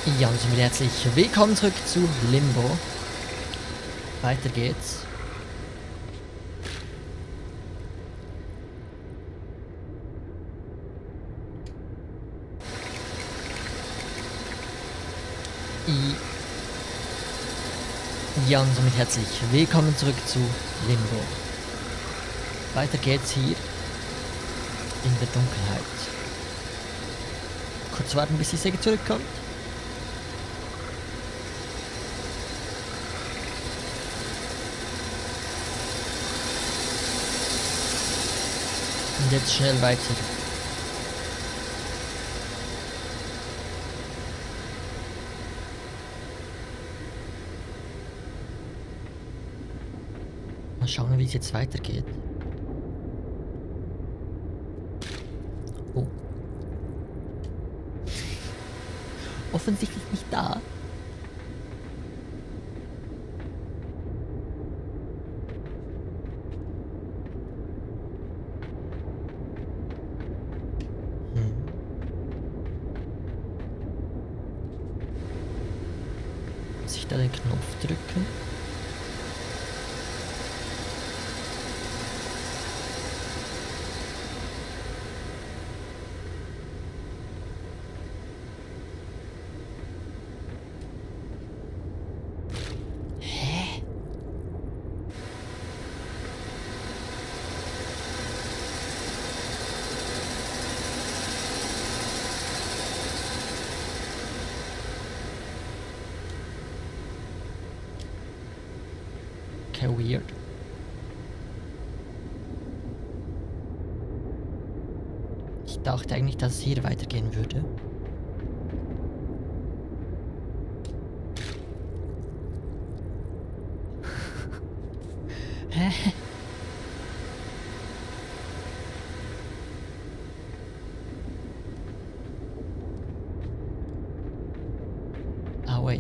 Ja, und somit herzlich willkommen zurück zu Limbo. Weiter geht's. Ja, und somit herzlich willkommen zurück zu Limbo. Weiter geht's hier in der Dunkelheit. Kurz warten, bis die Säge zurückkommt. Und jetzt schnell weiter. Mal schauen, wie es jetzt weitergeht. Oh. Offensichtlich nicht da. Muss ich da den Knopf drücken? Hä? Okay, weird. Ich dachte eigentlich, dass es hier weitergehen würde. Hä? Ah, wait.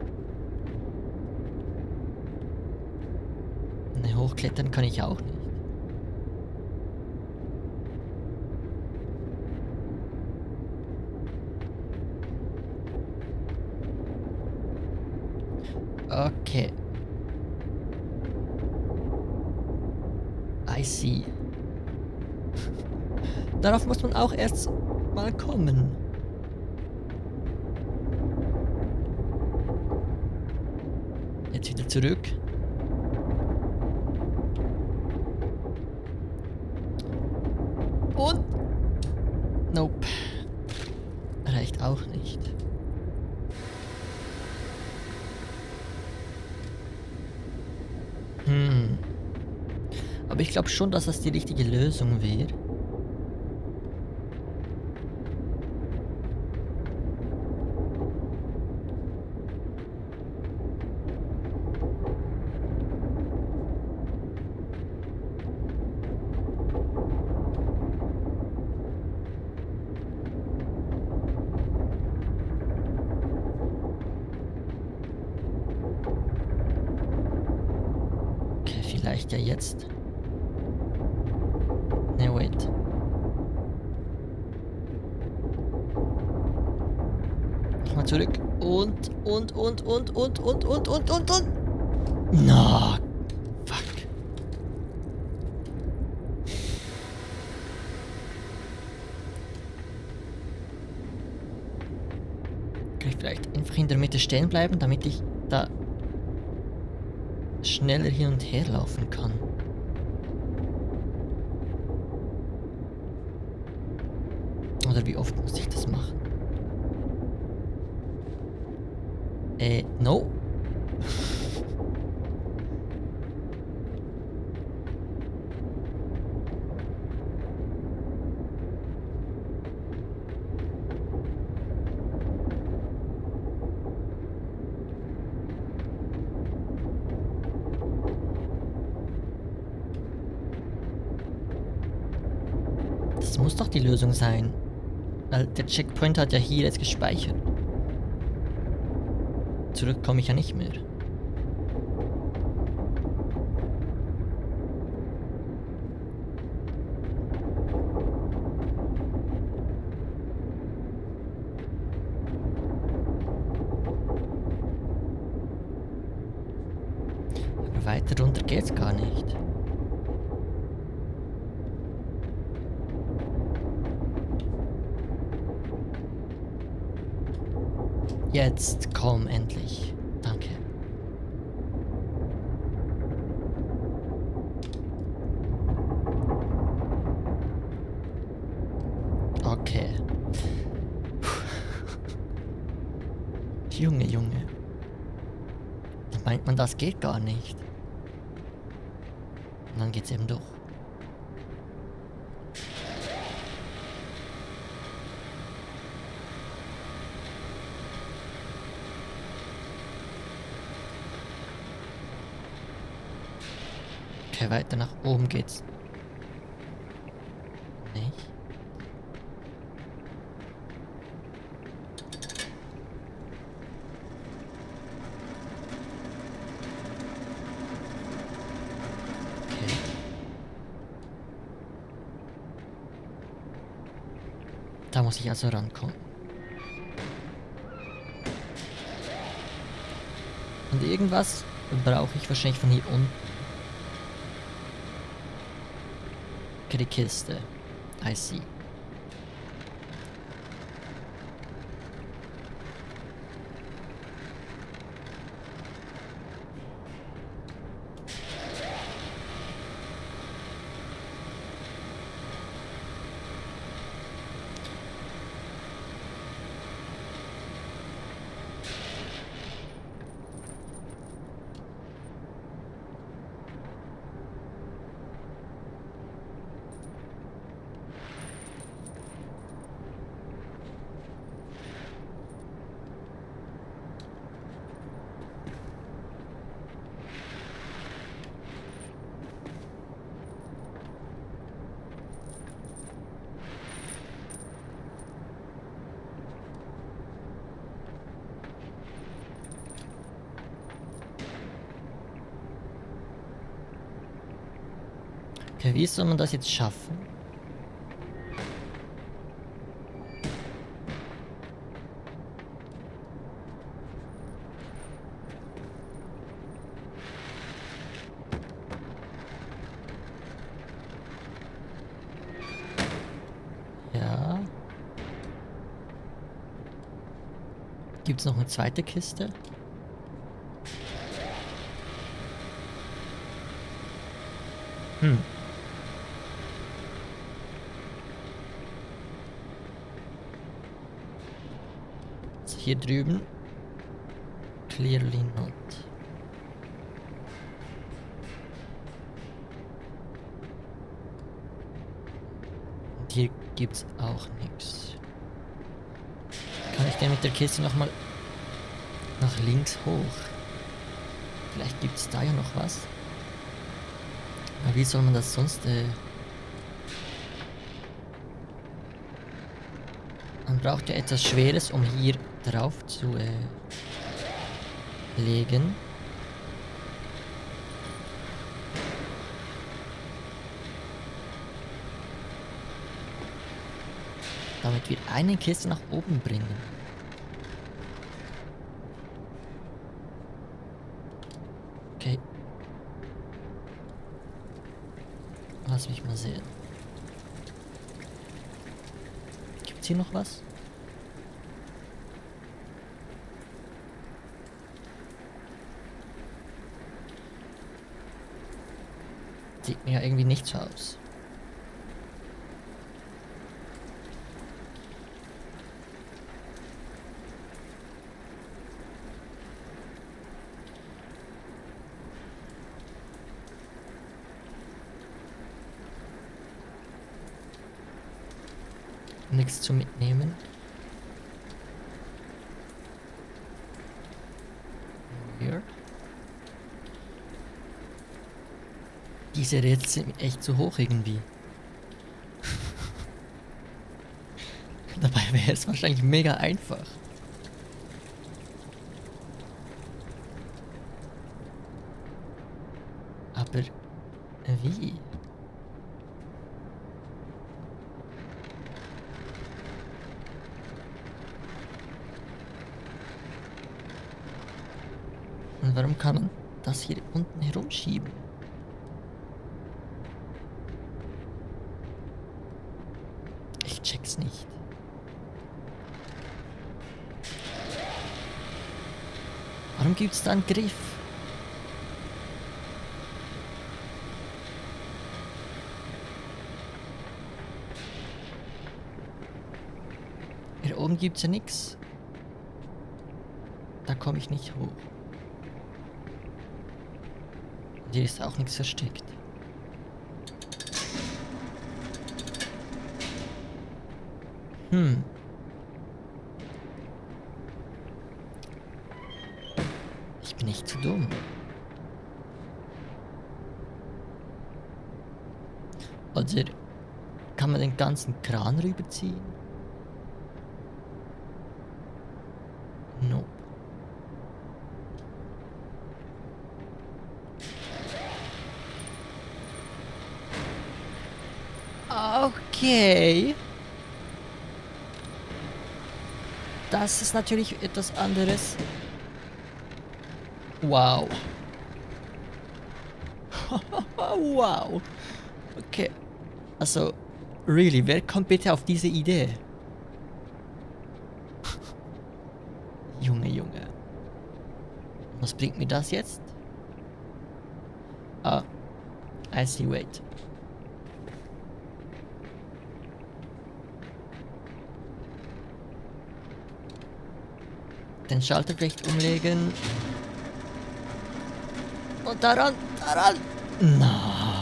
Ne, hochklettern kann ich auch nicht. Okay. I see. Darauf muss man auch erst mal kommen. Jetzt wieder zurück. Und... Nope. Reicht auch nicht. Aber ich glaube schon, dass das die richtige Lösung wäre. Okay, vielleicht ja jetzt. Ne, wait. Nochmal zurück. Und. Na, fuck. Kann ich vielleicht einfach in der Mitte stehen bleiben, damit ich da schneller hin und her laufen kann? Oder wie oft muss ich das machen? No. Das muss doch die Lösung sein. Weil der Checkpoint hat ja hier jetzt gespeichert. Zurück komme ich ja nicht mehr. Weiter runter geht's gar nicht. Jetzt komm endlich. Danke. Okay. Junge, Junge. Da meint man, das geht gar nicht. Und dann geht's eben durch. Okay, weiter nach oben geht's. Nicht. Okay. Da muss ich also rankommen. Und irgendwas brauche ich wahrscheinlich von hier unten. Die Kiste. I see. Okay, wie soll man das jetzt schaffen? Ja. Gibt es noch eine zweite Kiste? Hm. Also hier drüben. Clearly not. Und hier gibt's auch nichts. Kann ich denn mit der Kiste nochmal nach links hoch? Vielleicht gibt's da ja noch was. Aber wie soll man das sonst... Man braucht ja etwas Schweres, um hier drauf zu legen. Damit wir eine Kiste nach oben bringen. Okay. Lass mich mal sehen. Gibt's hier noch was? Sieht mir ja irgendwie nicht so aus. Nichts zu mitnehmen. Weird. Diese Rätsel sind echt zu hoch irgendwie. Dabei wäre es wahrscheinlich mega einfach. Aber wie? Und warum kann man das hier unten herumschieben? Ich check's nicht. Warum gibt's da einen Griff? Hier oben gibt's ja nichts. Da komme ich nicht hoch. Und hier ist auch nichts versteckt. Ich bin nicht zu dumm. Oder kann man den ganzen Kran rüberziehen? Nope. Okay. Das ist natürlich etwas anderes. Wow. Wow. Okay. Also, really, wer kommt bitte auf diese Idee? Junge, Junge. Was bringt mir das jetzt? Ah, I see, wait. Den Schalter vielleicht umlegen. Und daran. Na.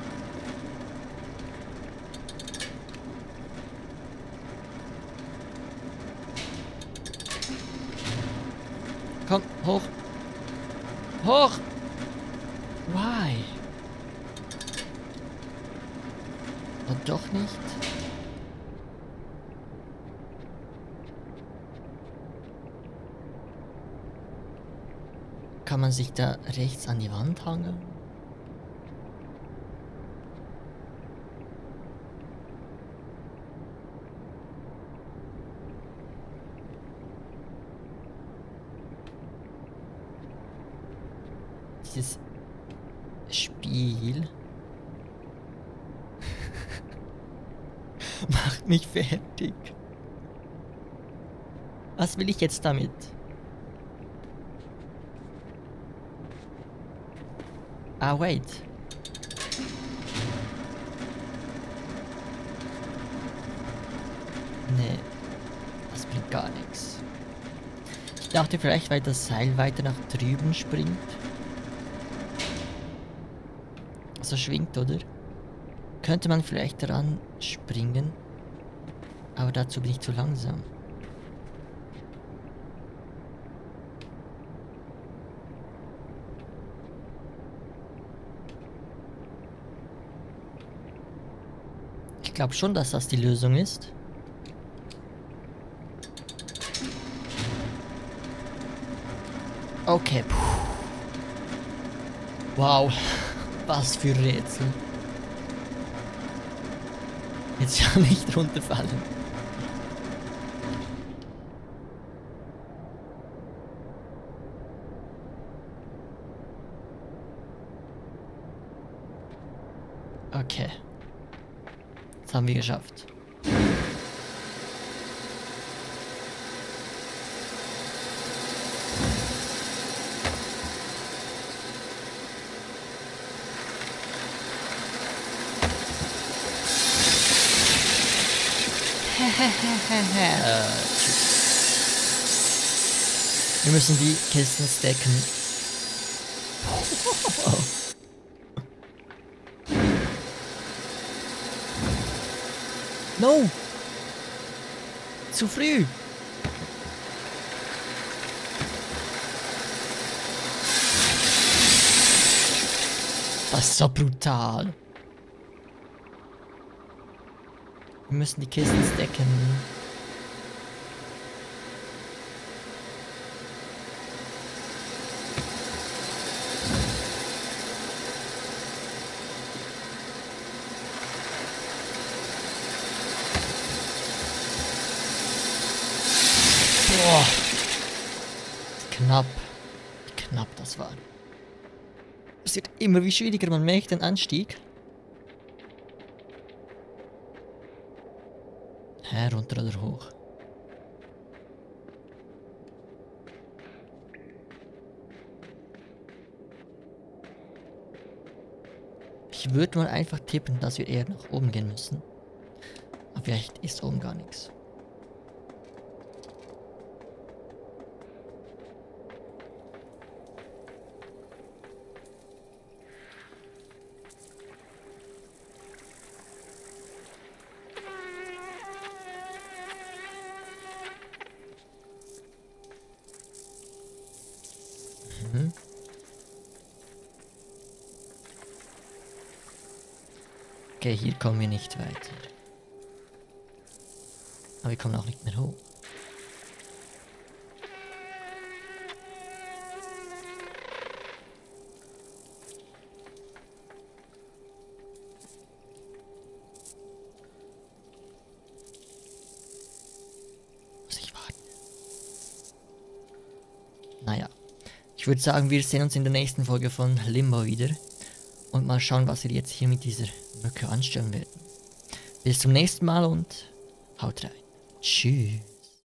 Komm, hoch. Hoch! Why? Und doch nicht? Kann man sich da rechts an die Wand hangeln? Dieses Spiel macht mich fertig. Was will ich jetzt damit? Ah, wait. Nee, das bringt gar nichts. Ich dachte vielleicht, weil das Seil weiter nach drüben springt. Also schwingt, oder? Könnte man vielleicht daran springen. Aber dazu bin ich zu langsam. Ich glaube schon, dass das die Lösung ist. Okay. Puh. Wow. Was für Rätsel. Jetzt ja nicht runterfallen. Okay. Das haben wir geschafft. Wir müssen die Kisten stacken. No! Zu früh! Das ist so brutal. Wir müssen die Kisten stacken. Boah. Knapp. Knapp das war. Es wird immer wie schwieriger, man merkt den Anstieg. Hä, runter oder hoch? Ich würde mal einfach tippen, dass wir eher nach oben gehen müssen. Aber vielleicht ist oben gar nichts. Mhm. Okay, hier kommen wir nicht weiter. Aber wir kommen auch nicht mehr hoch. Muss ich warten? Naja. Ich würde sagen, wir sehen uns in der nächsten Folge von Limbo wieder. Und mal schauen, was wir jetzt hier mit dieser Mücke anstellen werden. Bis zum nächsten Mal und haut rein. Tschüss.